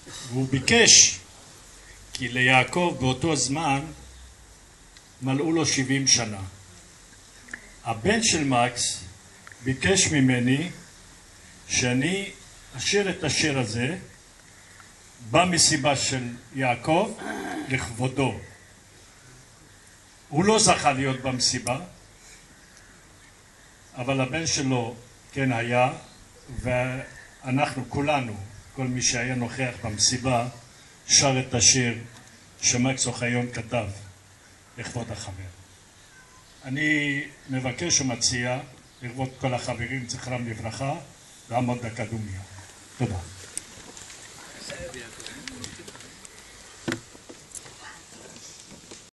והוא ביקש, כי ליעקב באותו זמן מלאו לו 70 שנה. הבן של מקס ביקש ממני שאני אשיר את השיר הזה במסיבה של יעקב לכבודו. הוא לא זכה להיות במסיבה, אבל הבן שלו כן היה, ואנחנו כולנו, כל מי שהיה נוכח במסיבה, שר את השיר שמקס אוחיון כתב לכבוד החבר. אני מבקש ומציע לכבוד כל החברים, זכרם לברכה, לעמוד דקה דומיה. תודה.